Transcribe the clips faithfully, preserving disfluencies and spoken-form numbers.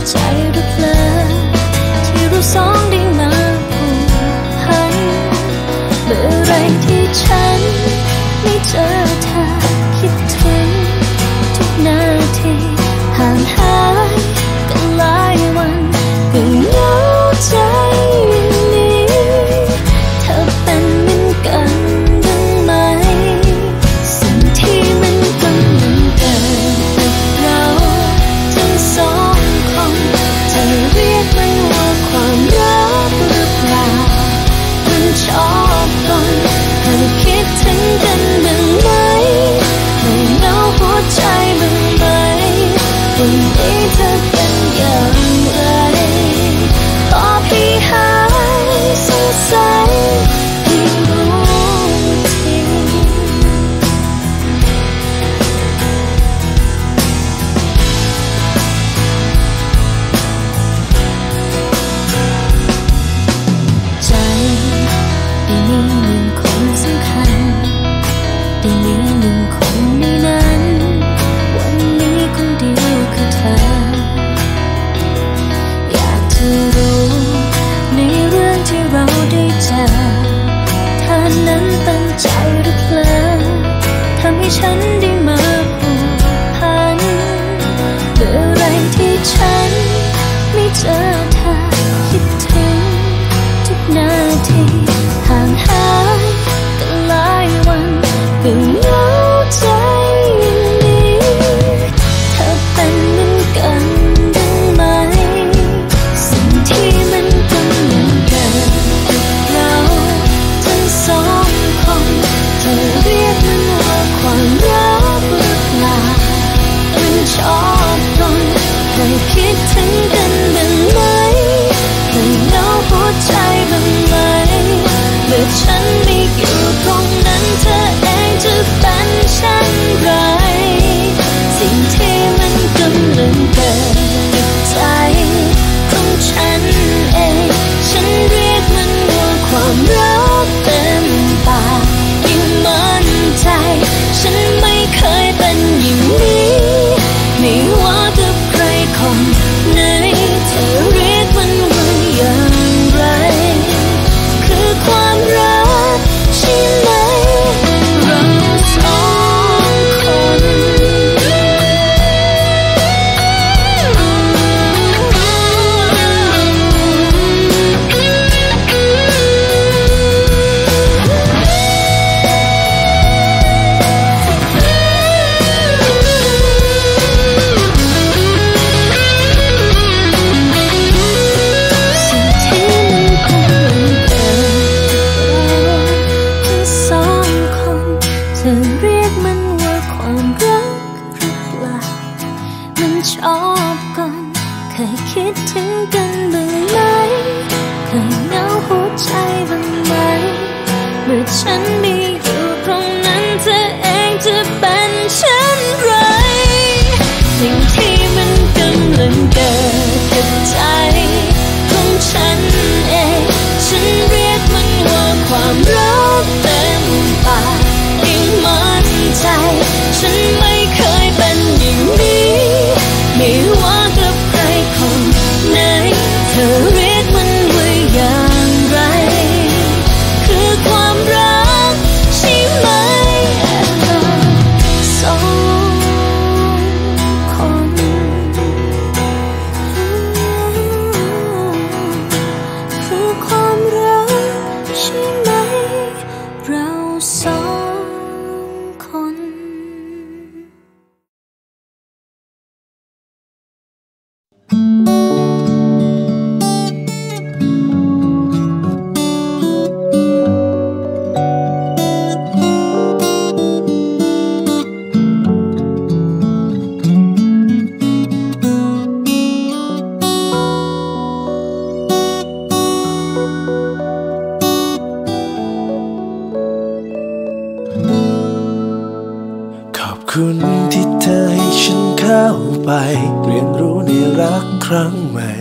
ใจหรือเปล่าที่เราสองได้มาผูกพันเมื่อไรที่ฉันไม่เจอเธอคิดถึงทุกนาทีห่างหายกันหลายวันก็เหงาใจนี้เธอเป็นเหมือนกันบ้างไหมสิ่งที่มันกำลังเกิดกับเราทั้งสองคนจะเรียกมันว่าความรักหรือเปล่ามันชอบกันเคยคิดถึงกันบ้างไหมไม่เหงาหัวใจบ้างไหมวันนี้เธอเป็นอย่างไรขอพี่หายสงสัยให้รู้ทีใจได้มีหนึ่งคนสำคัญได้มีหนึ่งคนในนั้นวันนี้คนเดียวคือเธออยากจะรู้ในเรื่องที่เราได้เจอเธอนั้นตั้งใจหรือเปล่าทำให้ฉันได้มาผูกพันเมื่อไรที่ฉันไม่เจอเธอคิดถึงทุกนาทีห่างหายกันหลายวันก็เหงาใจนี้เธอเป็นเหมือนกันบ้างไหมสิ่งที่มันกำลังเกิดกับเราทั้งสองคนจะเรียกมันว่าความรักหรือเปล่ามันชอบกันเคยคิดถึงกันบ้างไหมเคยเหงาหัวใจบ้างไหมเมื่อฉันไม่อยู่ตรงนั้นเธอเองจะเป็นเช่นไรสิ่งที่มันกำลังเกิดกับใจของฉันเองฉันเรียกมันว่าความรักเต็มปากยิ่งมั่นใจฉันไม่เคยเป็นอย่างนี้ไม่ว่ากับใครคนไหนเธอเรียกมันว่าอย่างไรคือความรักใช่ไหมเราสองคนสิ่งที่มันกำลังเกิดกับเราทั้งสองคนจะเรียกมันว่าความรักหรือเปล่ามันชอบกันเคยคิดถึงกันบ้างไหมเคยเหงาหัวใจบ้างไหมเมื่อฉันไม่อยู่ตรงนั้นเธอเองจะเป็นเช่นไรสิ่งที่มันกำลังเกิดกับใจของฉันเองฉันเรียกมันว่าความรักเต็มปากยิ่งมั่นใจฉันไม่เคยเป็นอย่างนี้ไม่ว่ากับใครคนไหนเธอเรียกมันว่าอย่างไรคือความรักใช่ไหมเราสองคนคือความรักใช่ไหมเราสองคนคุณที่เธอให้ฉันเข้าไปเรียนรู้ในรักครั้งใหม่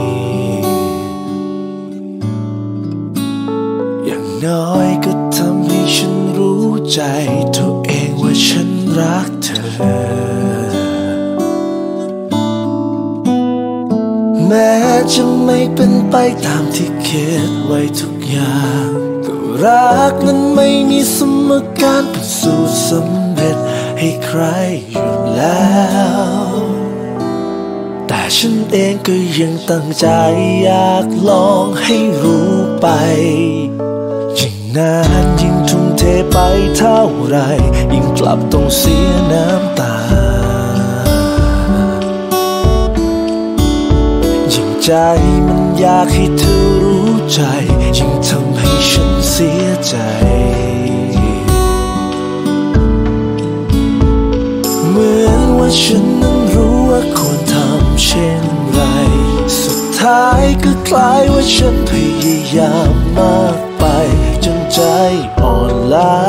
อย่างน้อยก็ทำให้ฉันรู้ใจตัวเองว่าฉันรักเธอม้จะไม่เป็นไปตามที่คิดไว้ทุกอย่างก็รักนั้นไม่มีสมการเป็นสูตรสำเร็จให้ใครอยู่แล้วแต่ฉันเองก็ยังตั้งใจอยากลองให้รู้ไปยิ่งนานยิ่งทุ่มเทไปเท่าไรยิ่งกลับต้องเสียน้ำตายิ่งใจมันอยากให้เธอรู้ใจยิ่งทำให้ฉันเสียใจเหมือนว่าฉันนั้นรู้ว่าควรทำเช่นไรสุดท้ายก็คล้ายว่าฉันพยายามมากไปจนใจอ่อนล้า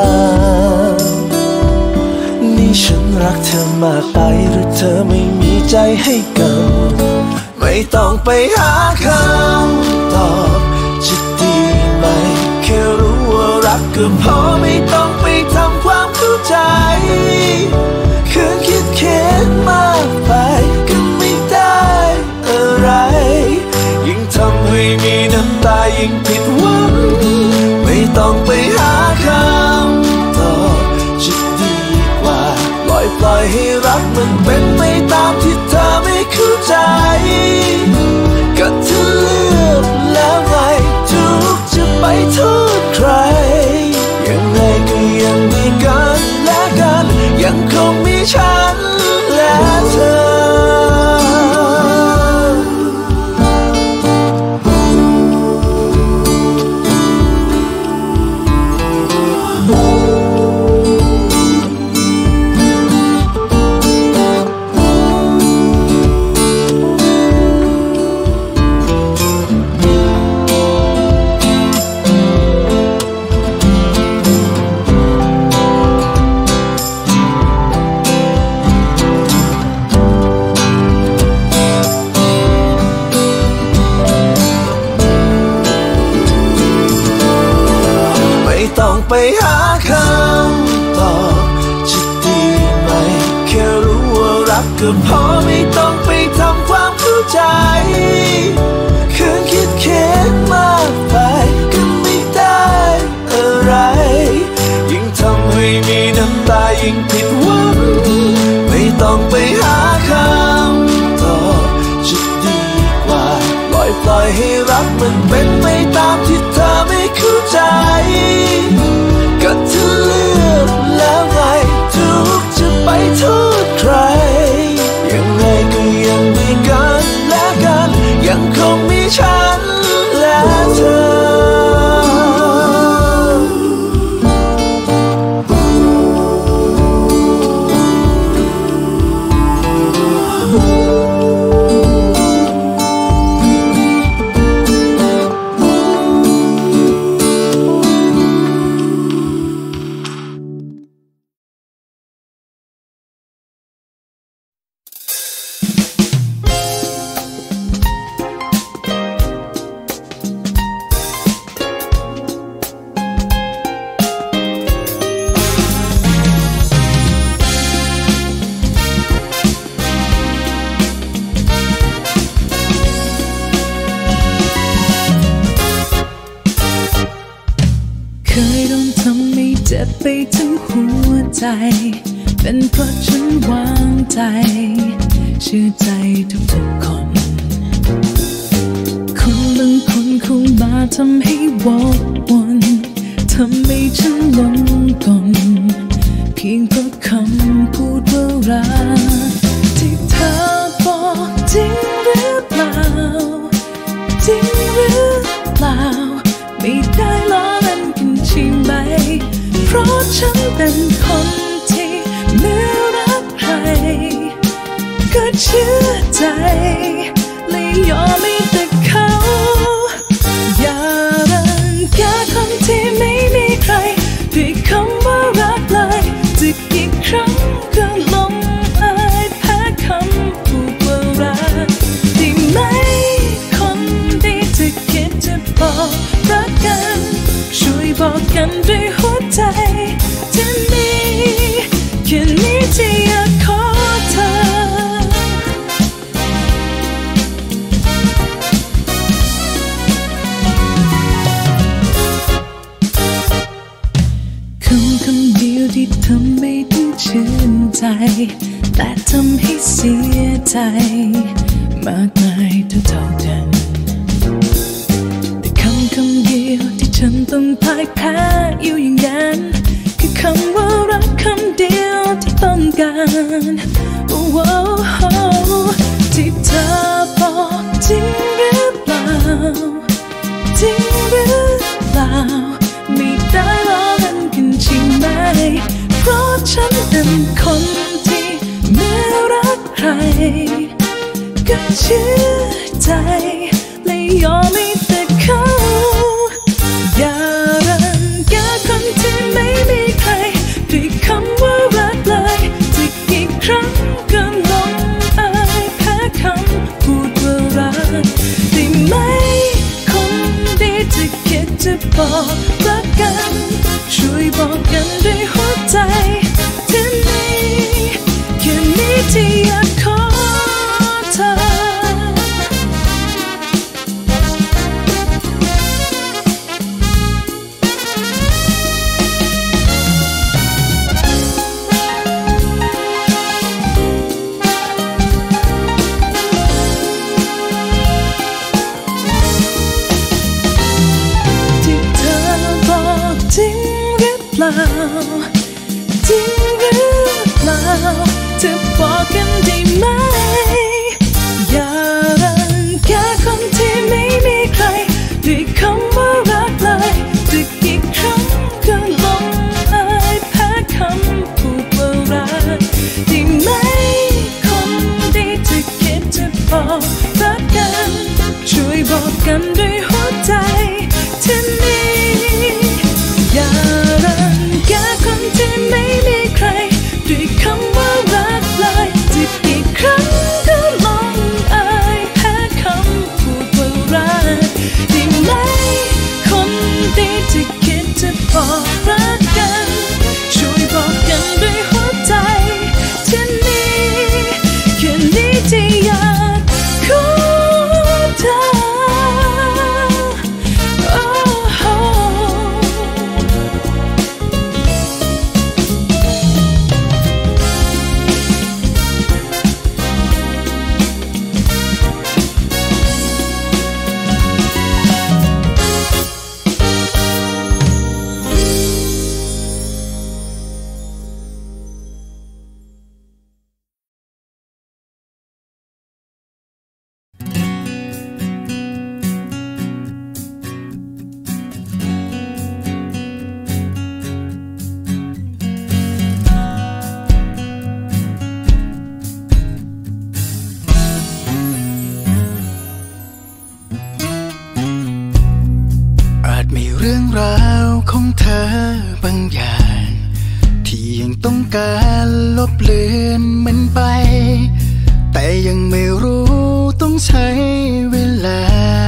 นี่ฉันรักเธอมากไปหรือเธอไม่มีใจให้กันไม่ต้องไปหาคำตอบจะดีไหมแค่รู้ว่ารักก็พอไม่ต้องไปทำความเข้าใจคืนคิดเค้นมากไปก็ไม่ได้อะไรยิ่งทำให้มีน้ำตายิ่งผิดหวังไม่ต้องไปหาคำตอบจะดีกว่าปล่อยปล่อยให้รักมันเป็นไปตามที่เธอไม่เข้าใจก็เธอเลือกแล้วไงทุกจะไปโทษใครยังไงก็ยังมีกันและกันยังคงมีฉันและเธอต้องไปหาคำตอบจะดีไหมแค่รู้ว่ารักก็พอไม่ต้องไปทำความเข้าใจคืนคิดเค้นมากไปก็ไม่ได้อะไรยิ่งทำให้มีน้ำตายิ่งผิดหวังไม่ต้องไปหาคำตอบจะดีกว่าปล่อยปล่อยให้รักมันเป็นไปตามที่เธอไม่เข้าใจก็เธอเลือกแล้วไงทุกจะไปโทษใครยังไงก็ยังมีกันและกันยังคงมีฉันและเธอไปทั้งหัวใจเป็นเพราะฉันวางใจเชื่อใจทุกๆคนคนบางคนคงมาทำให้วกวนทำให้ฉันหลงกลเพียงเพราะคำพูดว่ารักที่เธอบอกจริงหรือเปล่าจริงหรือเปล่าไม่ได้ล้อเล่นกันใช่ไหมเพราะฉันเป็นคนที่เมื่อรักใครก็เชื่อใจและยอมให้แต่เขาอย่ารังแกคนที่ไม่มีใครด้วยคำว่ารักเลยจะกี่ครั้งก็ลงอายแพ้คำพูดว่ารักได้ไหมคนดีจะคิดจะบอกรักกันช่วยบอกกันด้วยหัวใจที่มีแค่นี้ที่อยากขอเธอแต่ทำให้เสียใจมากมายเท่าๆกันแต่คำคำเดียวที่ฉันต้องพ่ายแพ้อยู่อย่างนั้นคือคำว่ารักคำเดียวที่ต้องการโอ้โหที่เธอบอกจริงหรือเปล่าจริงหรือเปล่าไม่ได้ล้อเล่นกันจริงไหมเพราะฉันเป็นคนที่เมื่อรักใครก็เชื่อใจและยอมให้แต่เขาอย่ารังแกคนที่ไม่มีใครด้วยคำว่ารักเลยจะกี่ครั้งก็ลงเอ่ยแพ้คำพูดว่ารักได้ไหมคนดีจะคิดจะบอกรักกันช่วยบอกกันด้วยหัวใจที่นี่แค่นี้ที่อยากขอเธอที่เธอบอกจริงหรือเปล่าจริงหรือเปล่าจะบอกกันได้ไหมอย่ารังแกคนที่ไม่มีใครด้วยคำว่ารักเลยจะกี่ครั้งก็ลงเอ่ยแพ้คำพูดว่ารักได้ไหมคนดีจะคิดจะบอกรักกันช่วยบอกกันด้วยหัวใจที่นี่อย่ารังแกคนที่ไม่มีใครด้วยคำว่ารักเลยจะกี่ครั้งก็ลงเอ่ยแพ้คำพูดว่ารักได้ไหมคนดีจะคิดจะบอกรักกันช่วยบอกกันด้วยหัวใจที่นี่แค่นี้ที่อยากขอเธอมีเรื่องราวของเธอบางอย่างที่ยังต้องการลบเลือนมันไปแต่ยังไม่รู้ต้องใช้เวลา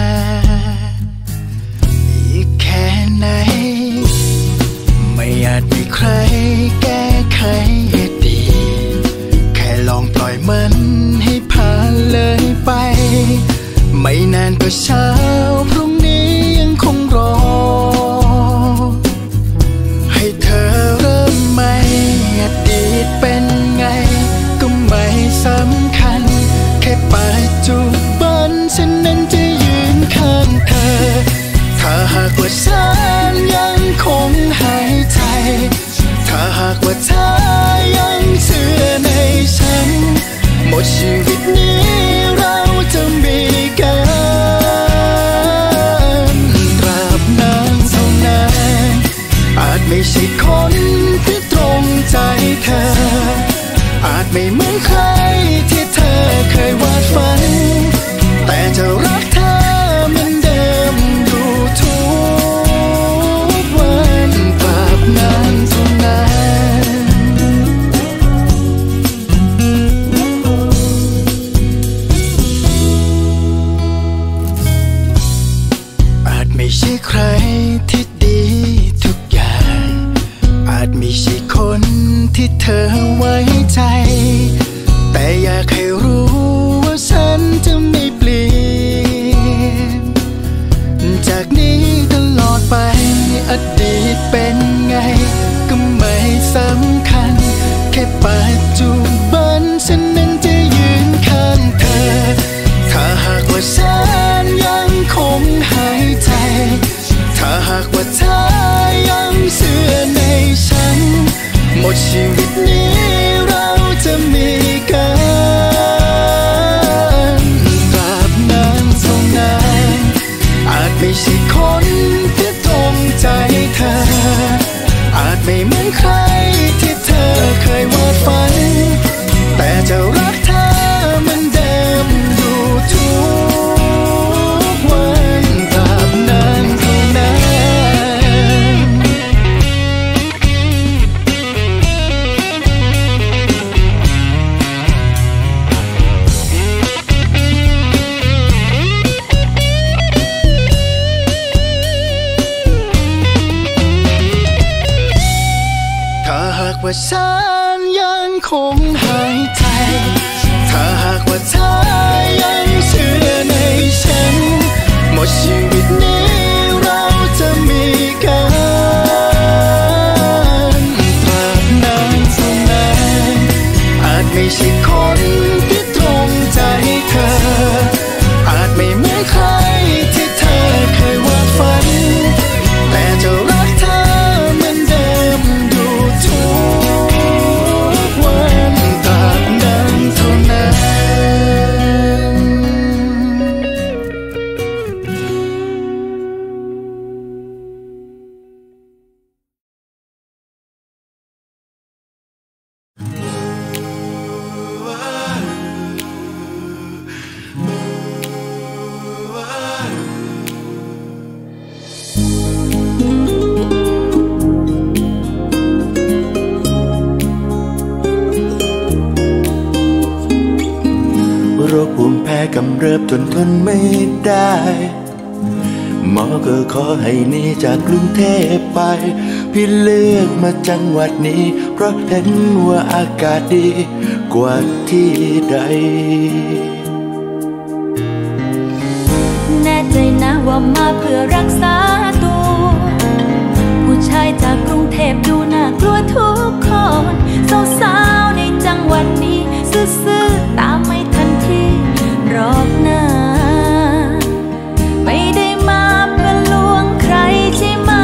อีกแค่ไหนไม่อาจมีใครแก้ไขอดีตแค่ลองปล่อยมันให้ผ่านเลยไปไม่นานก็เช้าพรุ่งนี้ยังคงรอให้เธอเริ่มใหม่อดีตเป็นไงก็ไม่สำคัญแค่ปัจจุบันฉันนั้นจะยืนข้างเธอถ้าหากว่าฉันยังคงหายใจถ้าหากว่าเธอยังเชื่อในฉันหมดชีวิตนี้เราจะมีกันตราบนานเท่านั้นอาจไม่ใช่คนที่ตรงใจเธออาจไม่เหมือนใครที่เธอเคยวาดฝันแต่จะรักเธอเหมือนเดิมอยู่ทุกวันตราบนานเท่านั้นอาจไม่ใช่ใครที่ดีทุกอย่างอาจไม่ใช่คนที่เธอไว้ใจแต่อยากให้รู้ว่าฉันจะไม่เปลี่ยนจากนี้ตลอดไปอดีตเป็นไงก็ไม่สำคัญแค่ปัจจุว่าฉันยังคงหายใจถ้าหากว่าเธอยังเชื่อในฉันหมดชีวิตนี้เราจะมีกันตราบนานเท่านานอาจไม่ใช่คนที่ตรงใจเธออาจไม่เหมือนใครที่เธอเคยวาดฝันแต่จะรักเธอเหมือนเดิมอยู่ทุกวันตราบนานเท่านั้นโรคภูมิแพ้กำเริบจนทนไม่ได้หมอก็ขอให้หนีจากกรุงเทพไปพี่เลือกมาจังหวัดนี้เพราะเห็นว่าอากาศดีกว่าที่ใดแน่ใจนะว่ามาเพื่อรักษาตัวผู้ชายจากกรุงเทพดูน่ากลัวทุกคนสาวๆในจังหวัดนี้ซื่อๆตามไม่ทันทีรอบหน้าไม่ได้มาเพื่อลวงใครใช่ไหม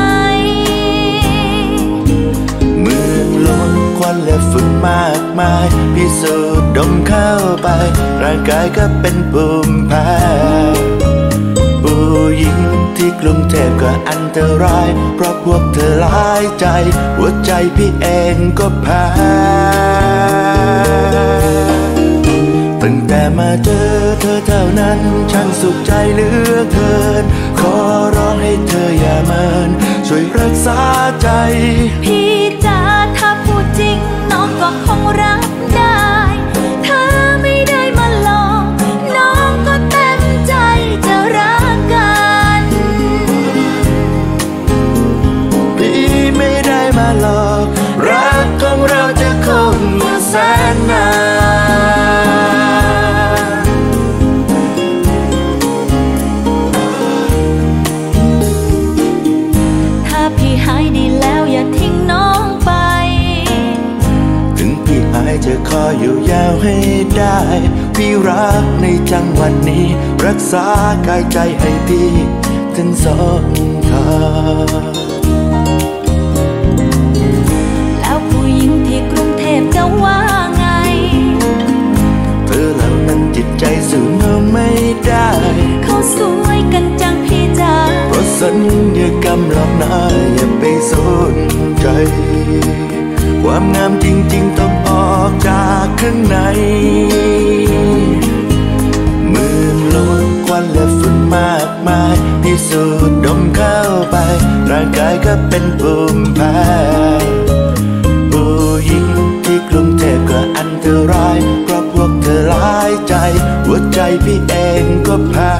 เมืองล้นควันและฝุ่นมากมายพิสูจน์ดมเข้าไปร่างกายก็เป็นภูมิแพ้ผู้หญิงที่กรุงเทพก็อันตรายเพราะพวกเธอหลายใจหัวใจพี่เองก็แพ้ตั้งแต่มาเจอเธอเท่านั้นฉันสุขใจเหลือเกินขอร้องให้เธออย่าเมินช่วยรักษาใจพี่จ๋าถ้าพูดจริงน้องก็คงรับได้ถ้าไม่ได้มาลองน้องก็เต็มใจจะรักกันพี่ไม่ได้มาหลอกรักของเราจะคงอยู่แสนนานถ้าพี่หายดีแล้วอย่าทิ้งน้องไปถึงพี่หายจะขออยู่ยาวให้ได้พี่รักในจังหวัดนี้รักษากายใจให้พี่ถึงสองทางแล้วผู้หญิงที่กรุงเทพจะว่าไงเธอเหล่านั้นจิตใจสู้เราไม่ได้เขาสวยกันจังพี่จ๋าเพราะสัญญากรรมหลอกหน้าอย่าไปสนใจความงามจริงๆต้องออกจากข้างในเมืองล้นควันและฝุ่นมากมายพิสูจน์ดมเข้าไปร่างกายก็เป็นภูมิแพ้ผู้หญิงที่กรุงเทพก็อันตรายเพราะพวกเธอหลายใจหัวใจพี่เองก็แพ้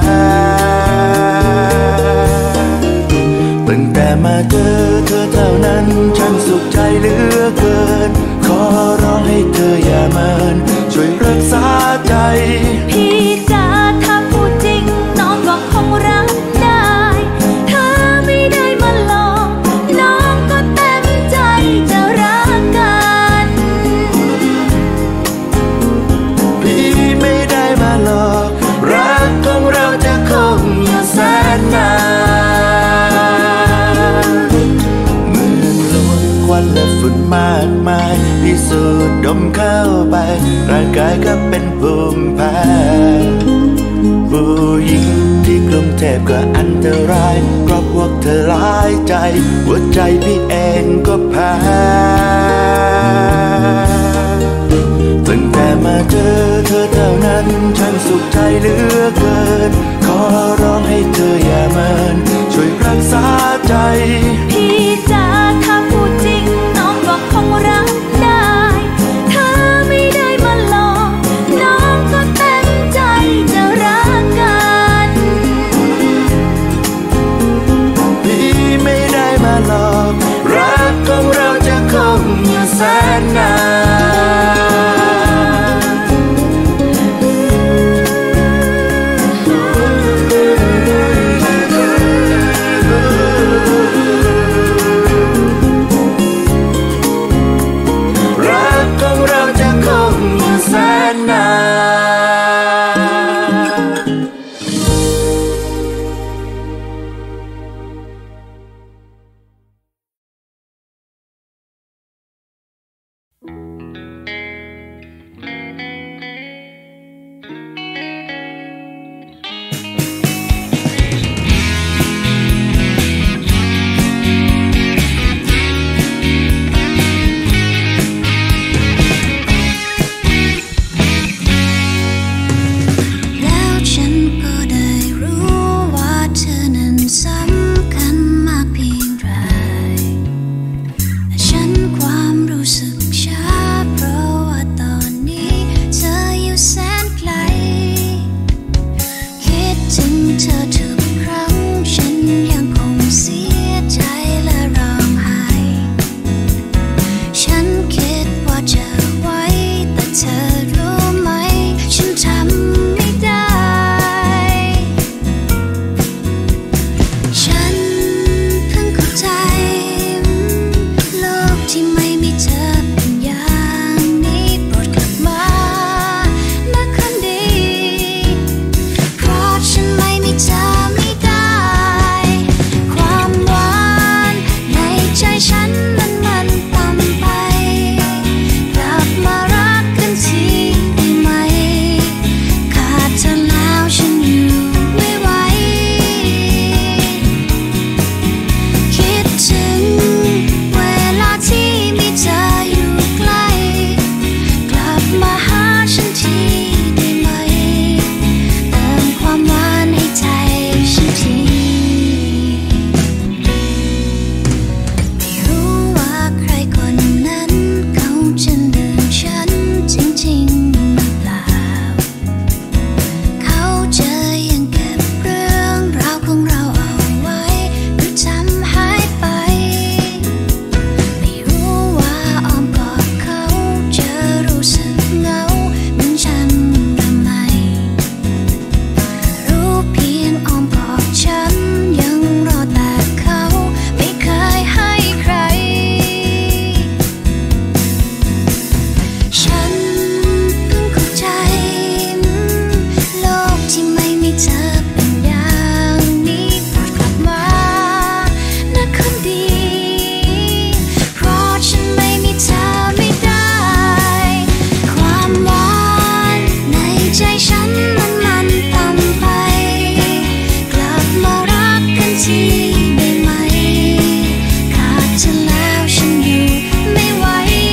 ตั้งแต่มาเจอเธอเท่านั้นฉันสุขใจเหลือเกินขอร้องให้เธออย่าเมินช่วยรักษาใจพี่จ๋าถ้าพูดจริงน้องก็คงรับได้ถ้าไม่ได้มาลองน้องก็เต็มใจจะรักกันพี่ไม่ได้มาหลอกรักของเราจะคงอยู่แสนนานเมืองล้นควันและฝุ่นมากมายพิสูจน์ดมเข้าไปร่างกายก็เป็นภูมิแพ้ผู้หญิงที่กรุงเทพก็อันตรายเพราะพวกเธอหลายใจหัวใจพี่เองก็แพ้ตั้งแต่มาเจอเธอเท่านั้นฉันสุขใจเหลือเกินขอร้องให้เธออย่าเมินช่วยรักษาใจพี่จ๋าถ้าพูดจริงน้องก็คงรับได้ถ้าไม่ได้มาลองน้องก็เต็มใจจะรักกันพี่ไม่ได้มาหลอกรักของเราจะคงอยู่แสนฉันก็ได้รู้ว่าเธอนั้นสำคัญมากเพียงไรแต่ฉันความรู้สึกช้าเพราะว่าตอนนี้เธออยู่แสนไกลคิดถึงเธอทุกครั้งฉันยังคงเสียใจและร้องไห้ฉันคิดว่าจะไว้แต่เธอรู้ไหมฉันทำไม่ได้ฉันเพิ่งเข้าใจโลกที่ไม่มีเธอเป็นอย่างนี้โปรดกลับมานะคนดีเพราะฉันไม่มีเธอไม่ได้ความหวานในใจฉันนั้นมันต่ำไปกลับมารักกันทีได้ไหมขาดเธอแล้วฉันอยู่ไม่ไหวคิดถึงเวลาที่มีเธออยู่ใกล้กลับมาหาฉันทีได้ไหมเติมความหวานให้ใจฉันทีไม่รู้ว่าใครคนนั้นเขาจะลืมฉันจริงๆหรือเปล่าเขาจะยังเก็บเรื่องราวของเราเอาไว้หรือทำหายไปไม่รู้ว่าอ้อมกอดเขาจะรู้สึกเหงาเหมือนฉันหรือไม่รู้เพียงอ้อมกอดฉันยังรอแต่เขาไม่เคยให้ใครฉันเพิ่งเข้าใจโลกที่ไม่มีเธอเป็นอย่างนี้โปรดกลับมานะคนดีเพราะฉันไม่มีเธอไม่ได้ความหวานในใจฉันนั้นมันต่ำไปกลับมารักกันทีได้ไหมขาดเธอแล้วฉันอยู่ไม่ไหว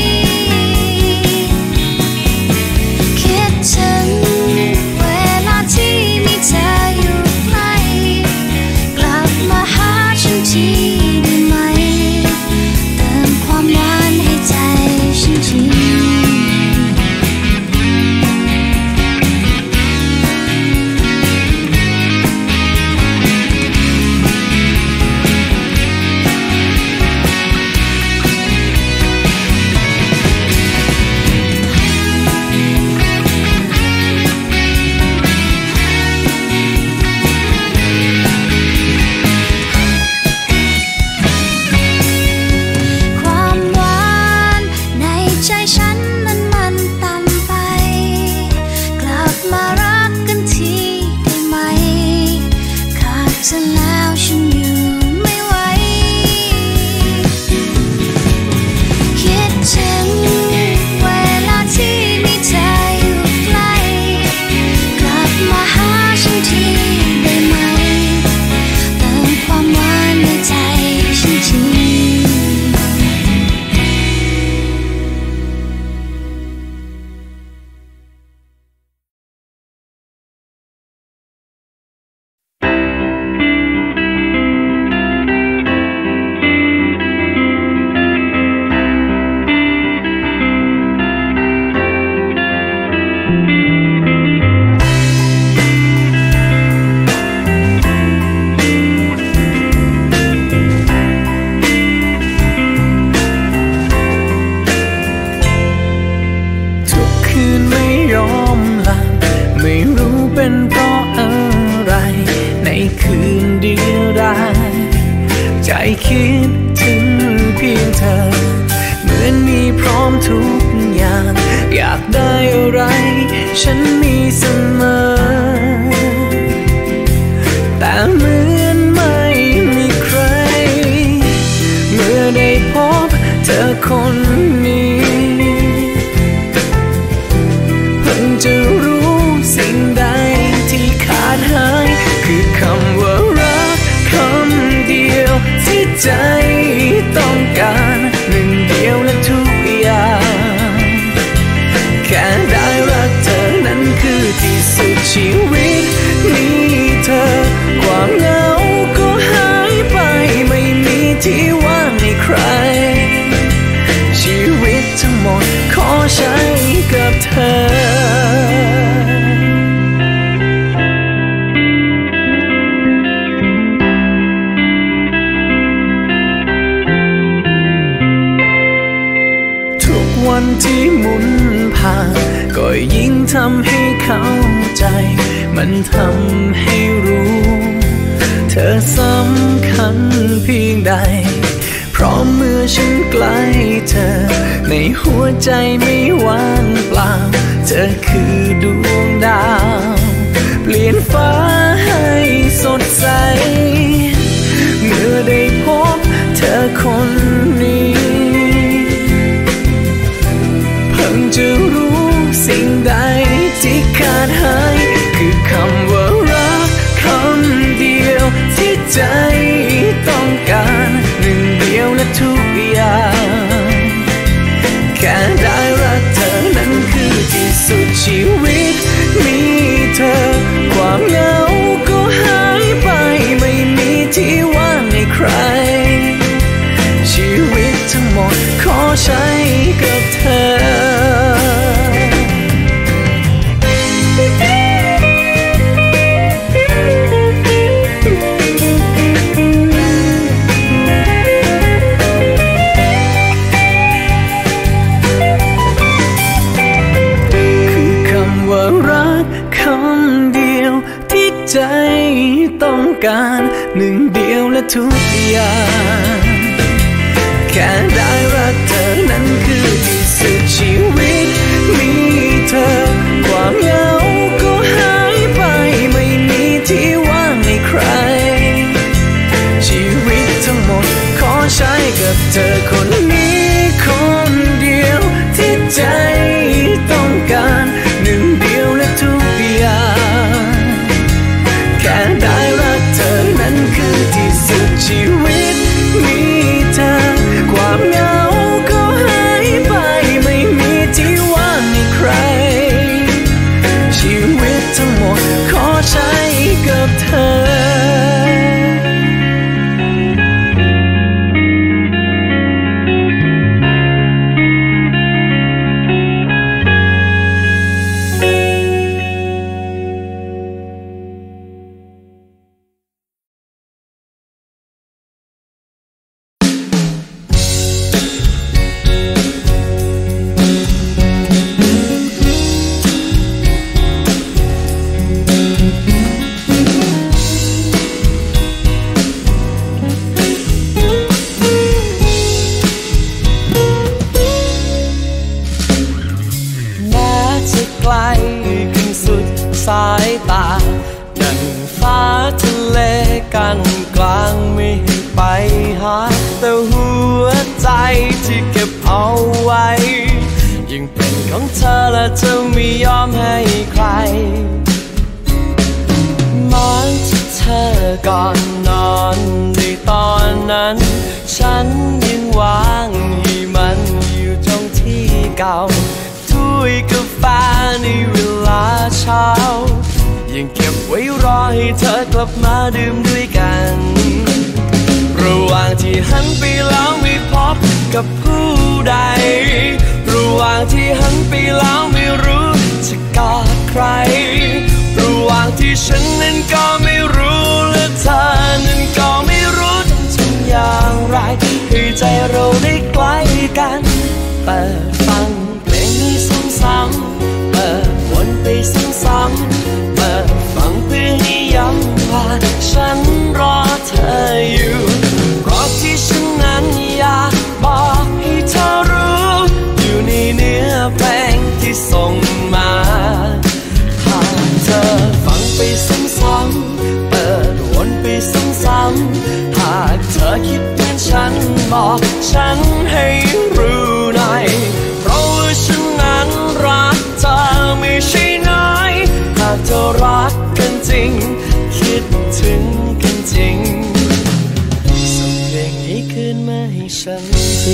คิดถึงเวลาที่มีเธออยู่ใกล้กลับมาหาฉันทีได้ไหมเติมความหวานให้ใจฉันที ความหวานในใจฉันนั้นมันต่ำไปกลับมารักกันทีได้ไหมขาดเธอแล้วฉันอยู่ไม่ไหวคิดถึงเวลาที่มีเธออยู่ใกล้กลับมาหาฉันทีได้ไหมเติมความหวานในใจฉันทีคิดถึงเพียงเธอเหมือนมีพร้อมทุกอย่างอยากได้อะไรฉันมีเสมอแต่เหมือนไม่มีใครเมื่อได้พบเธอคนนี้เพิ่งจะรู้สิ่งใดที่ขาดหายคือคำว่ารักคำเดียวที่ใจต้องการไม่ำให้เข้าใจมันทำให้รู้เธอสำคัญเพียงใดเพราะเมื่อฉันใกล้เธอในหัวใจไม่ว่างเปล่าเธอคือดวงดาวเปลี่ยนฟ้าให้สดใสเมื่อได้พบเธอคนนี้เพิ่งจะรู้สิ่งใดที่ขาดหายคือคำว่ารักคำเดียวที่ใจต้องการหนึ่งเดียวและทุกอย่างแค่ได้รักเธอนั้นคือที่สุดชีวิตมีเธอความเหงาก็หายไปไม่มีที่ว่างให้ใครชีวิตทั้งหมดขอใช้กับเธอใจต้องการหนึ่งเดียวและทุกอย่างแค่ได้รักเธอนั้นคือที่สุดชีวิตมีเธอความเหงาก็หายไปไม่มีที่ว่างให้ใครชีวิตทั้งหมดขอใช้กับเธอคนนี้คนเดียวที่ใจต้องการหนึ่งเดียวและทุกอย่างแค่ได้รักเธอนั้นคือที่สุดชีวิตมีเธอความเหงาก็หายไปไม่มีที่ว่างให้ใครชีวิตทั้งหมดขอใช้กับเธอสายตาดังฟ้าทะเลกันกลางไม่ให้ไปหาแต่หัวใจที่เก็บเอาไว้ยังเป็นของเธอและเธอไม่ยอมให้ใครมองที่เธอก่อนนอนในตอนนั้นฉันยังวางให้มันอยู่ตรงที่เก่าถ้วยกาแฟในเวลาเช้ายังเก็บไว้รอให้เธอกลับมาดื่มด้วยกันระหว่างที่หันไปแล้วไม่พบกับผู้ใดระหว่างที่หันไปแล้วไม่รู้จะกอดใครระหว่างที่ฉันนั้นก็ไม่รู้และเธอนั้นก็ไม่รู้ต้องทำอย่างไรให้ใจเราได้ใกล้กันเปิดฟังเพลงนี้ซ้ำๆเปิดวนไปซ้ำๆเปิดฟังเพื่อให้ย้ำว่าฉันรอเธออยู่เพราะที่ฉันนั้นอยากบอกให้เธอรู้อยู่ในเนื้อเพลงที่ส่งมาหากเธอฟังไปซ้ำๆเปิดวนไปซ้ำๆหากเธอคิดเหมือนฉันบอกฉันให้รู้หน่อยเพราะว่าฉันนั้นรักเธอไม่ใช่น้อยหากเธอรักกันจริงคิดถึงกันจริงส่งเพลงนี้คืนมาให้ฉันที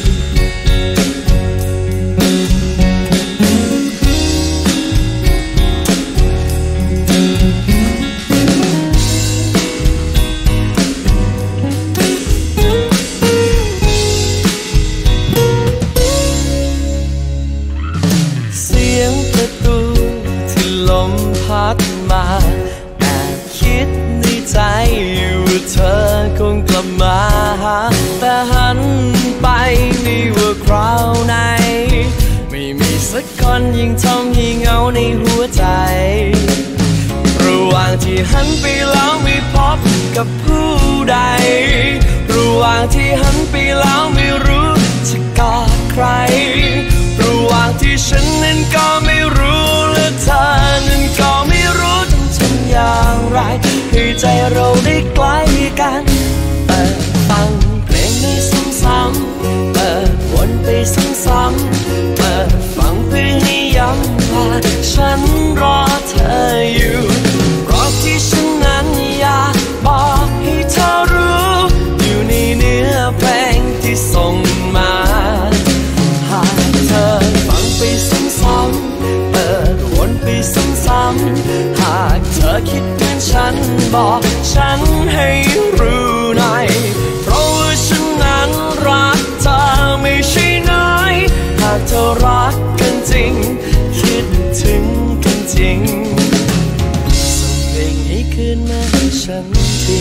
มาแอบคิดในใจว่าเธอคงกลับมาหาแต่หันไปนี่ว่าคราวไหนไม่มีสักคนยิ่งทำให้เหงาในหัวใจระหว่างที่หันไปแล้วไม่พบกับผู้ใดระหว่างที่หันไปแล้วไม่รู้จะกอดใครระหว่างที่ฉันนั้นก็ไม่รู้และเธอนั้นก็ไม่รู้ต้องทำอย่างไรให้ใจเราได้ใกล้กันเปิดฟังเพลงนี้ซ้ำๆเปิดวนไปซ้ำๆเปิดฟังเพื่อให้ย้ำว่าฉันรอเธออยู่เพราะที่ฉันนั้นอยากบอกให้เธอรู้อยู่ในเนื้อเพลงที่ส่งมาหากเธอฟังไปซ้ำๆเปิดวนไปซ้ำๆหากเธอคิดเหมือนฉันบอกฉันให้รู้หน่อยเพราะว่าฉันนั้นรักเธอไม่ใช่น้อยหากเธอรักกันจริงคิดถึงกันจริงส่งเพลงนี้คืนมาให้ฉันที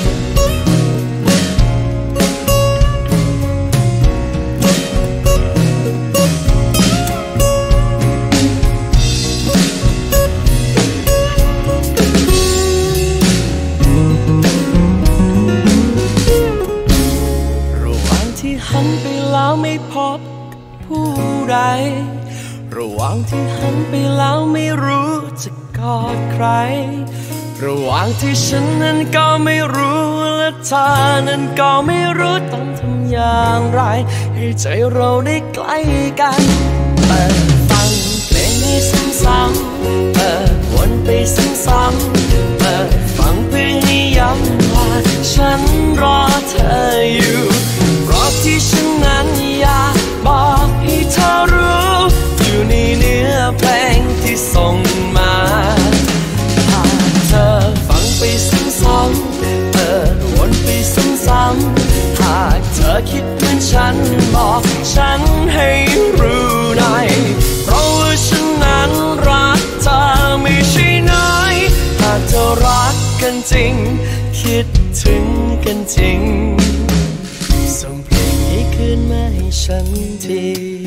หันไปแล้วไม่พบผู้ใดระหว่างที่หันไปแล้วไม่รู้จะกอดใครระหว่างที่ฉันนั้นก็ไม่รู้และเธอนั้นก็ไม่รู้ต้องทำอย่างไรให้ใจเราได้ใกล้กันเปิดฟังเพลงนี้ซ้ำๆเปิดวนไปซ้ำๆเปิดฟังเพื่อให้ย้ำว่าฉันรอเธออยู่เพราะที่ฉันนั้นอยากบอกให้เธอรู้อยู่ในเนื้อเพลงที่ส่งมาหากเธอฟังไปซ้ำๆเปิดวนไปซ้ำๆหากเธอคิดเหมือนฉันบอกฉันให้รู้หน่อยเพราะว่าฉันนั้นรักเธอไม่ใช่น้อยหากเธอรักกันจริงคิดถึงกันจริงส่งเพลงนี้คืนมาให้ฉันที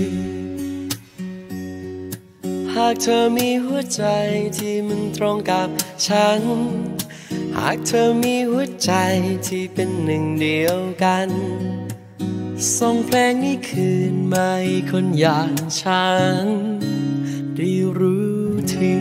หากเธอมีหัวใจที่มันตรงกับฉันหากเธอมีหัวใจที่เป็นหนึ่งเดียวกันส่งเพลงนี้คืนมาให้คนอย่างฉันได้รู้ที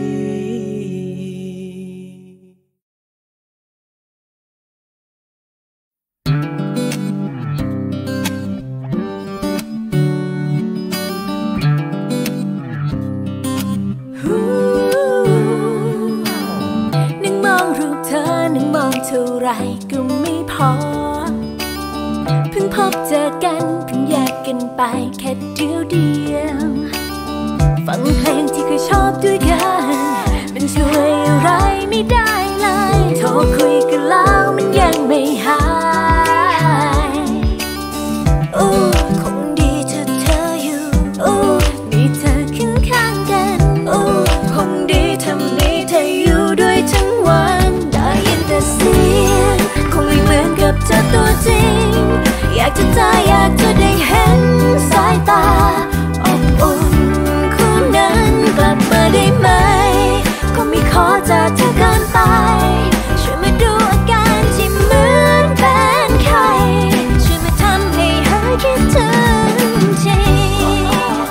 เท่าไรก็ไม่พอเพิ่งพบเจอกันเพิ่งแยกกันไปแค่เดียวเดียวฟังเพลงที่เคยชอบด้วยกันมันช่วยอะไรไม่ได้เลยโทรคุยกันแล้วมันยังไม่หายโอ้คงดีถ้าเธออยู่โอ้มีเธอข้างข้างกันโอ้คงดีถ้ามีเธออยู่ด้วยทั้งวันได้ยินแต่เสียงคงไม่เหมือนกับเธอตัวจริงอยากจะเจออยากจะได้เห็นสายตาอบอุ่นคู่นั้นกลับมาได้ไหมคงไม่ขอจากเธอเกินไปช่วยมาดูอาการที่เหมือนเป็นไข้ช่วยมาทำให้หายคิดถึงจริง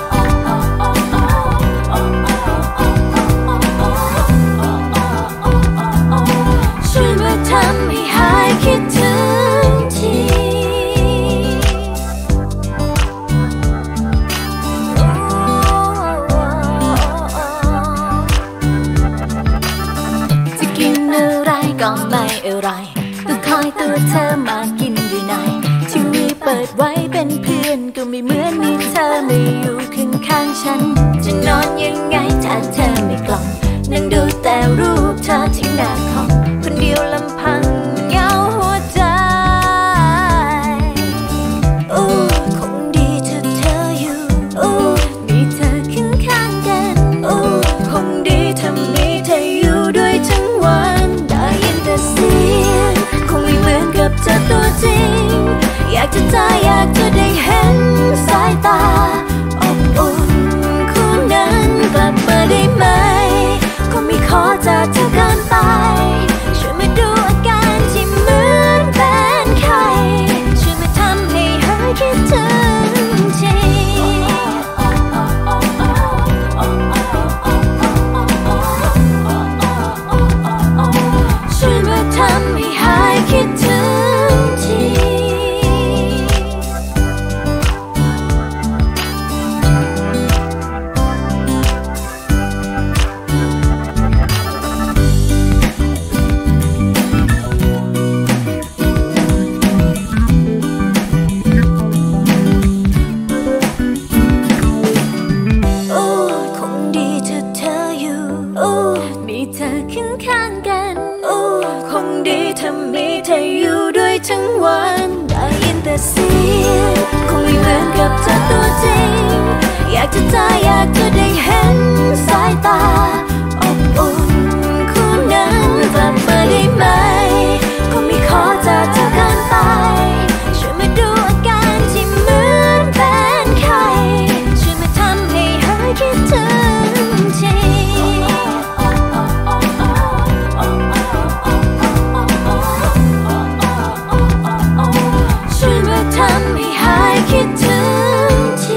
ช่วยมาทำให้หายคิดถึงจริงก็ไม่อะไรก็คอยตัวเธอมากินอยู่ในทีวีเปิดไว้เป็นเพื่อนก็ไม่เหมือนมีเธอไม่อยู่ข้างข้างฉันจะนอนยังไงถ้าเธอไม่กล่อมนั่งดูแต่รูปเธอที่หน้าคอมคนเดียวลำพังเหงาหัวใจโอ้คงดีถ้าเธออยู่โอ้มีเธอข้างข้างกันโอ้คงดีถ้ามีเธออยู่ด้วยทั้งวันแต่เสียงคงไม่เหมือนกับเธอตัวจริงอยากจะเจออยากจะได้เห็นสายตาอบอุ่นคู่นั้นกลับมาได้ไหมกับเธอตัวจริงอยากจะเจออยากจะได้เห็นสายตาอบอุ่นคู่นั้นกลับมาได้ไหมคงไม่ขอจากเธอเกินไปช่วยมาดูอาการที่เหมือนเป็นไข้ช่วยมาทำให้หายคิดถึงทีช่วยมาทำให้หายคิดถึงที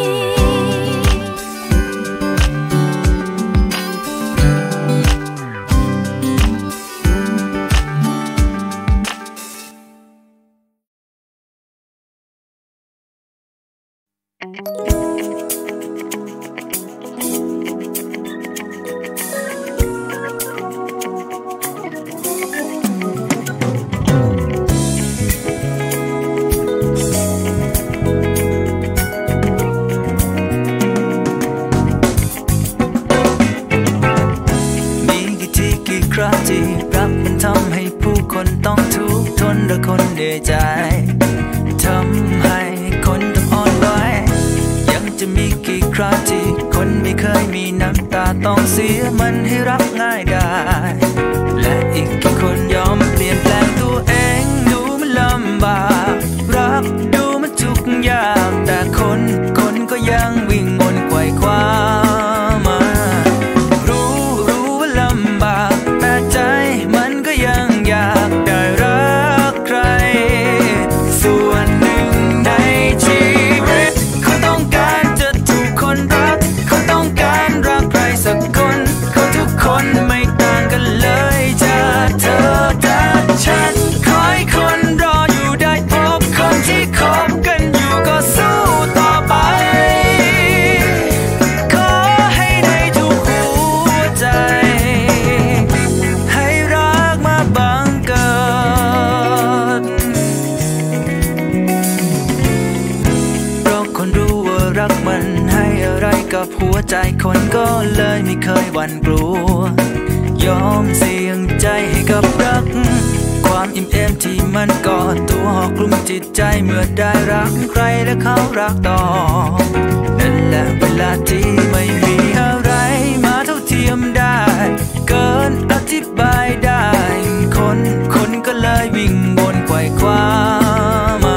ที่รักมันทำให้ผู้คนต้องทุกข์ทนและคนเหนื่อยใจทำให้คนต้องอ่อนไหวยังจะมีกี่ครั้งที่คนไม่เคยมีน้ำตาต้องเสียมันให้รักง่ายได้และอีกกี่คนยอมเปลี่ยนแปลงตัวเองดูมันลำบากรักดูมันทุกข์ยากแต่คนคนก็ยังวิ่งวนไขว่คว้ามาอยากได้รักใครส่วนหนึ่งในชีวิตเขาต้องการจะถูกคนรักเขาต้องการรักใครสักคนเขาทุกคนไม่ต่างกันเลยจากเธอจากฉันคอยคนรออยู่ได้พบคนที่คบกันอยู่ก็สู้ต่อไปขอให้ได้ทุกหัวใจให้รักมาบังรักมันให้อะไรกับหัวใจคนก็เลยไม่เคยหวั่นกลัวยอมเสี่ยงใจให้กับรักความอิ่มเอมที่มันกอดตัวหอกกลุ่มจิตใจเมื่อได้รักใครและเขารักต่อนั่นแหละเวลาที่ไม่มีอะไรมาเท่าเทียมได้เกินอธิบายได้คนคนก็เลยวิ่งวนไขว่คว้ามา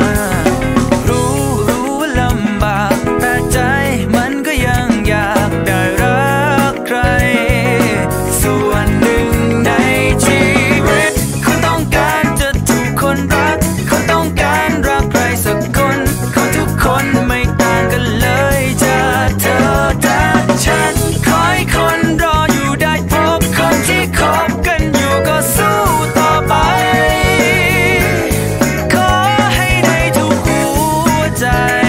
ใจมันก็ยังอยากได้รักใครส่วนหนึ่งในชีวิตเขาต้องการจะถูกคนรักเขาต้องการรักใครสักคนเขาทุกคนไม่ต่างกันเลยจากเธอจากฉันคอยคนรออยู่ได้พบคนที่คบกันอยู่ก็สู้ต่อไปขอให้ได้ทุกหัวใจ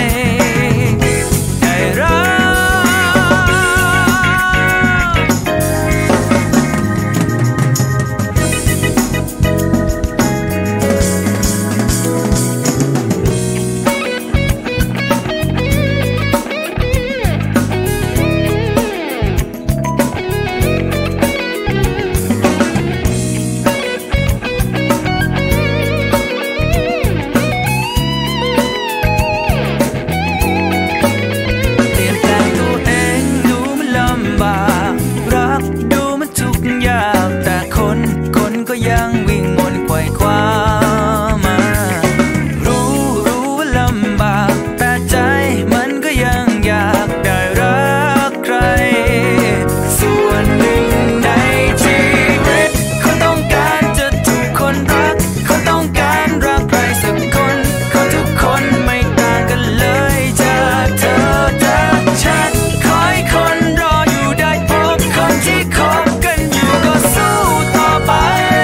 ยังวิ่งวนไขว่คว้ามารู้รู้ว่าลำบากแต่ใจมันก็ยังอยากได้รักใครส่วนหนึ่งในชีวิตเขาต้องการจะถูกคนรักเขาต้องการรักใครสักคนเขาทุกคนไม่ต่างกันเลยจากเธอจากฉันคอยคนรออยู่ได้พบคนที่คบกันอยู่ก็สู้ต่อไป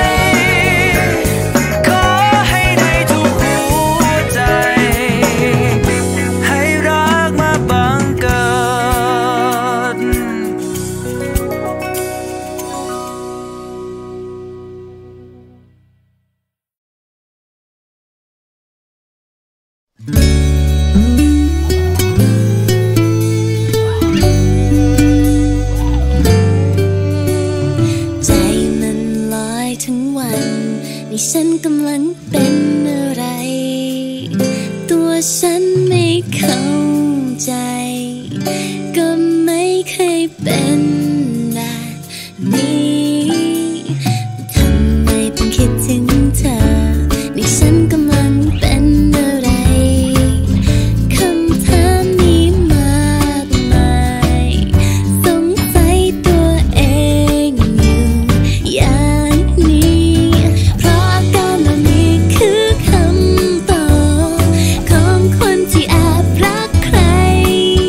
ใจมันลอยทั้งวันนี่ฉันกำลังเป็นอะไรตัวฉันไม่เข้าใจก็ไม่เคยเป็นแบบนี้ทำไมต้องคิดถึงเธอนี่ฉันกำลังเป็นอะไรคำถามนี้มากมายสงสัยตัวเองอยู่อย่างนี้เพราะอาการเหล่านี้คือคำตอบของคนที่แอบรักใคร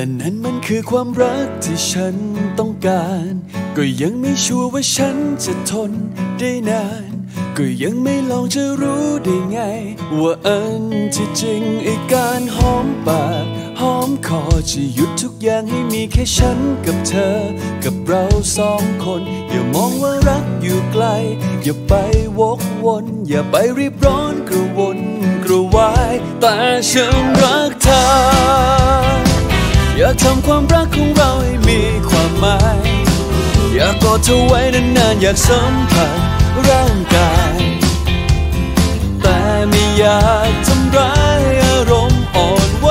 นั่นมันคือความรักที่ฉันต้องการก็ยังไม่ชัวร์ว่าฉันจะทนได้นานก็ยังไม่ลองจะรู้ได้ไงว่าอันที่จริงไอ้การหอมปากหอมคอจะหยุดทุกอย่างให้มีแค่ฉันกับเธอกับเราสองคนอย่ามองว่ารักอยู่ไกลอย่าไปวกวนอย่าไปรีบร้อนกระวนกระวายแต่ฉันรักเธออยากทำความรักของเราให้มีความหมายอยากกอดเธอไว้นานๆอยากสัมผัสร่างกายแต่ไม่อยากทำร้ายอารมณ์อ่อนไหว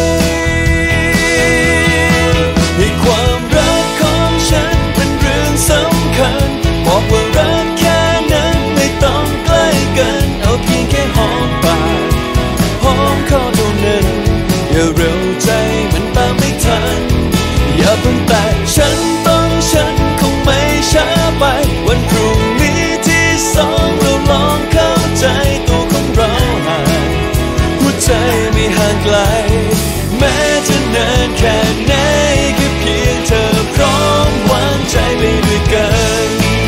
ให้ความรักของฉันเป็นเรื่องสำคัญบอกว่ารักแค่นั้นไม่ต้องใกล้กันเอาเพียงแค่หอมปากหอมคอเท่านั้นอย่าเร็วใจมันตามไม่ทันอย่าเพิ่งแต่ฉันต้องฉันคงไม่ช้าไปวันพรุ่งนี้ที่สองเราลองเข้าใจตัวของเราห่างหัวใจไม่ห่างไกลแม้จะนานแค่ไหนแค่เพียงเธอพร้อมวางใจไปด้วยกัน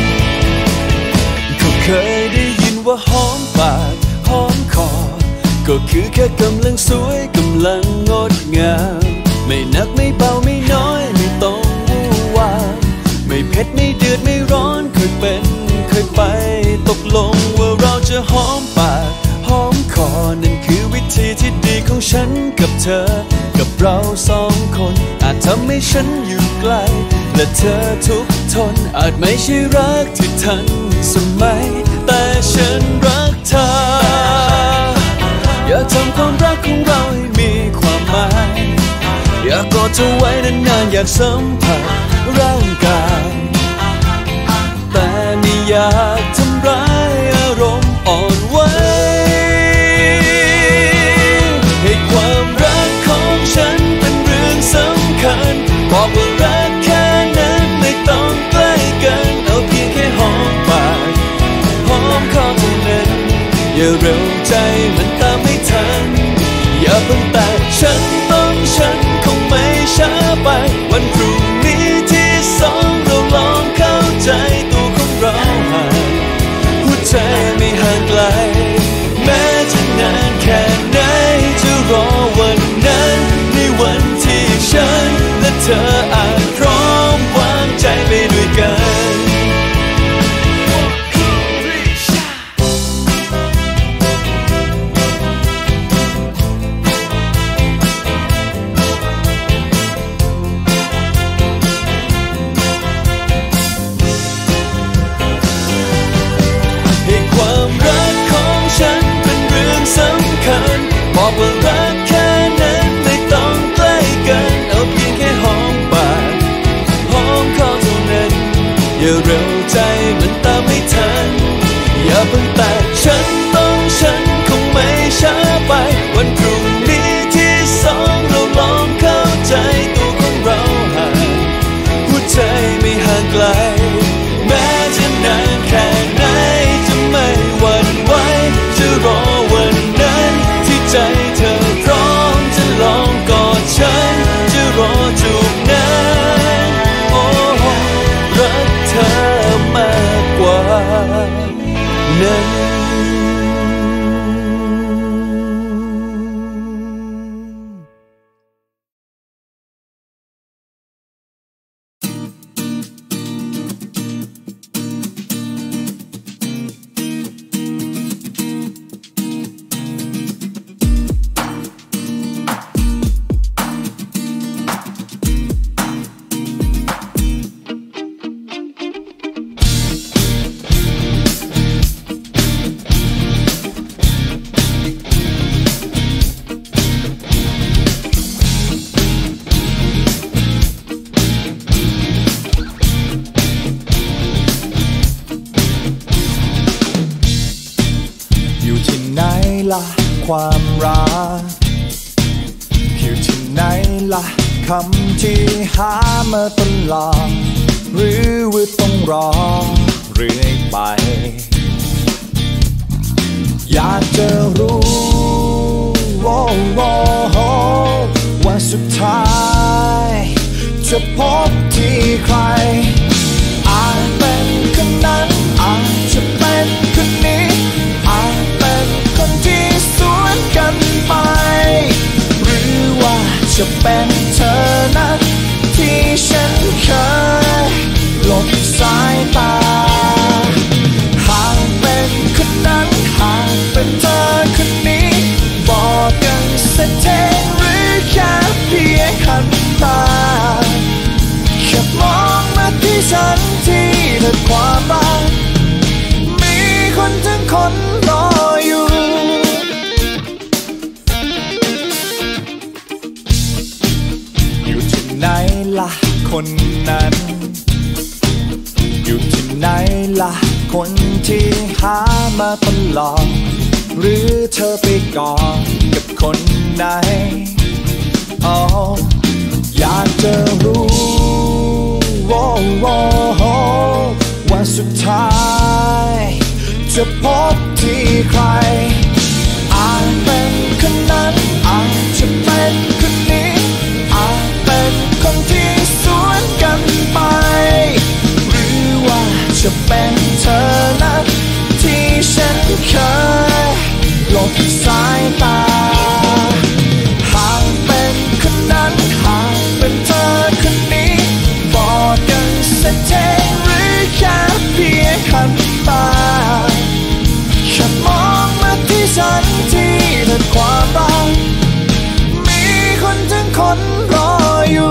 ก็เคยได้ยินว่าหอมปากหอมคอก็คือแค่กำลังสวยกำลังงดงามไม่หนักไม่เบาไม่น้อยไม่ต้องวู่วามไม่เผ็ดไม่เดือดไม่ร้อนเคยเป็นเคยไปตกลงว่าเราจะหอมปากหอมคอนั่นคือวิธีที่ดีของฉันกับเธอกับเราสองคนอาจทำให้ฉันอยู่ไกลและเธอทุกทนอาจไม่ใช่รักที่ทันสมัยแต่ฉันรักเธออยากทำความรักของเราให้มีความหมายอยากกอดเธอไว้นานๆอยากสัมผัสร่างกายแต่ไม่อยากทำร้ายอารมณ์อ่อนไหวให้ความรักของฉันเป็นเรื่องสำคัญบอกว่ารักแค่นั้นไม่ต้องใกล้กันเอาเพียงแค่หอมปากหอมคอเท่านั้นอย่าเร็วใจมันตามไม่ทันอย่าเพิ่งแต่ฉันต้องฉันคงไม่ช้าไปวันพรุ่งนี้ที่สองเราลองเข้าใจตัวของเราห่างหัวใจไม่ห่างไกลแม้จะนานแค่ไหนจะรอวันนั้นในวันที่ฉันและเธออาจพร้อมวางใจไปด้วยกันบอกว่ารักแค่นั้นไม่ต้องใกล้กันเอาเพียงแค่หอมปากหอมคอเท่านั้นอย่าเร็วใจมันตามไม่ทันอย่าเพิ่งแต่ฉันต้องฉันคงไม่ช้าไปวันพรุ่งนี้ที่สองเราลองเข้าใจตัวของเราห่างหัวใจไม่ห่างไกลแม้จะนานแค่ไหนจะไม่หวั่นไหวจะรอวันนั้นใจเธอพร้อมจะลองกอดฉันจะรอจูบนั้นโอ้รักเธอมากกว่านั้นล่ะความรักอยู่ที่ไหนล่ะคำที่หามาตลอดหรือว่าต้องรอเรื่อยไปอยากจะรู้ว่าสุดท้ายจะพบที่ใครอาจเป็นคนนั้นอาจจะเป็นคนนี้อาจเป็นคนที่สวนกันไปหรือว่าจะเป็นเธอนั้นที่ฉันเคยหลบสายตาหากเป็นคนนั้นหากเป็นเธอคนนี้บอกกันสักทีหรือแค่เพียงหันตาแค่มองมาที่ฉันที่ด้วยความรักมีคนทั้งคนรออยู่อยู่ที่ไหนล่ะคนนั้นอยู่ที่ไหนล่ะคนที่หามาตลอดหรือเธอไปก่อนกับคนไหนอ๋ออยากจะรู้ว่าสุดท้ายจะพบที่ใครอาจเป็นคนนั้นอาจจะเป็นคนนี้อาจเป็นคนที่สวนกันไปหรือว่าจะเป็นเธอนั้นที่ฉันเคยหลบสายตาหากเป็นคนนั้นหากเป็นเธอคนนี้บอกกันสักทีหรือแค่เพียงหันตาแค่มองมาที่ฉันที่ด้วยความรักมีคนทั้งคนรออยู่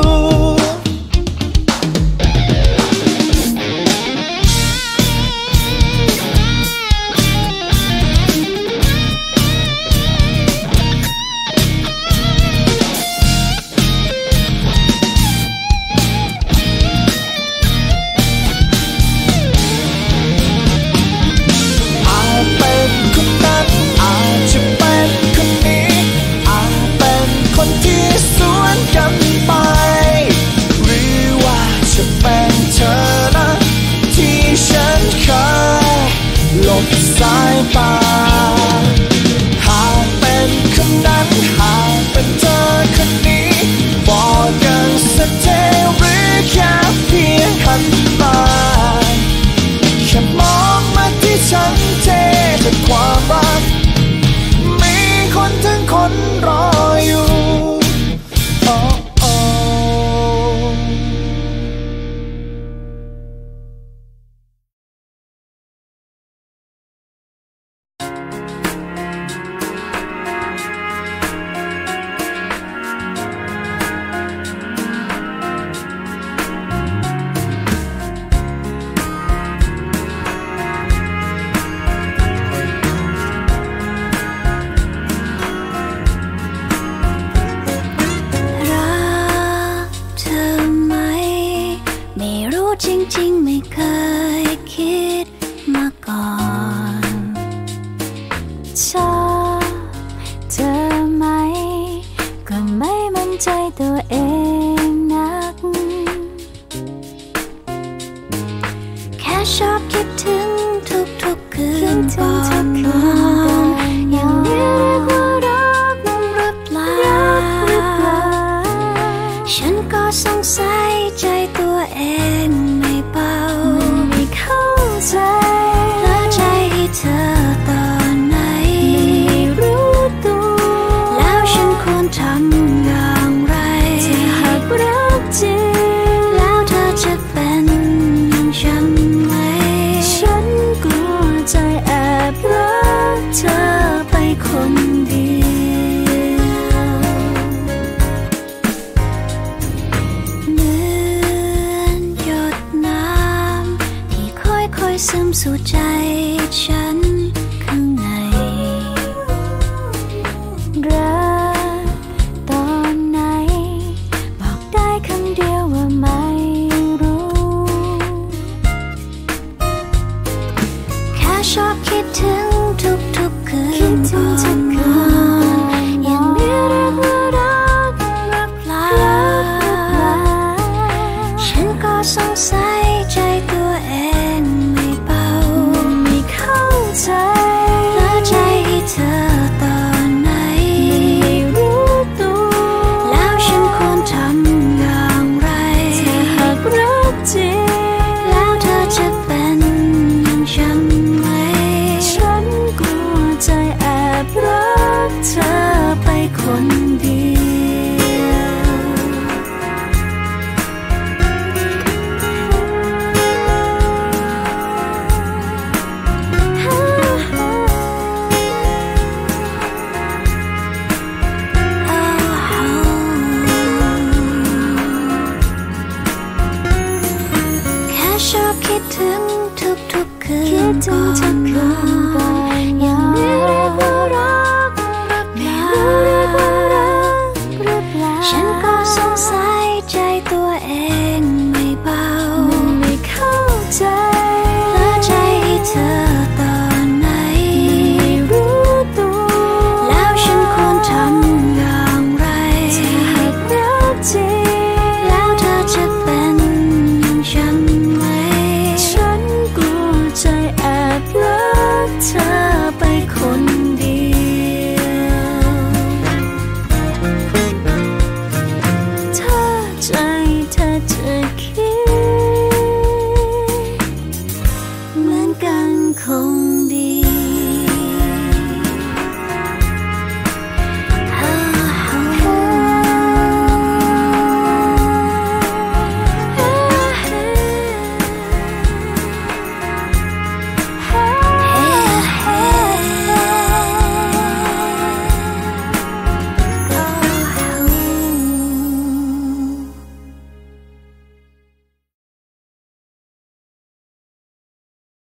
สายตาหากเป็นคนนั้นหากเป็นเธอคนนี้บอกกันสักทีหรือแค่เพียงหันตาแค่มองมาที่ฉันเทด้วยความรักมีคนทั้งคนรออยู่โอ้โอ้จริงๆไม่เคยคิดมาก่อนชอบเธอไหมก็ไม่มั่นใจตัวเองนักแค่ชอบคิดถึงทุกๆคืนก่อนนอนอย่างนี้เรียกว่ารักหรือเปล่าฉันก็สงสัยใจตัวเองไม่เบาไม่เข้าใจและใจให้เธอตอนไหนไม่รู้ตัวแล้วฉันควรทำอย่างไรถ้าหากรักจริงแล้วเธอจะเป็นอย่างฉันไหมฉันกลัวใจแอบรักเธอไปคนเดียวเหมือนหยดน้ำที่ค่อยๆซึมสู่ใจฉันข้างในรักตอนไหนบอกได้คำเดียวว่าไม่รู้แค่ชอบคิดถึงทุกๆคืนก่อนนอนอย่างนี้เรียกว่ารักหรือเปล่าฉันก็สงสัยใจตัวเองไม่เบาคน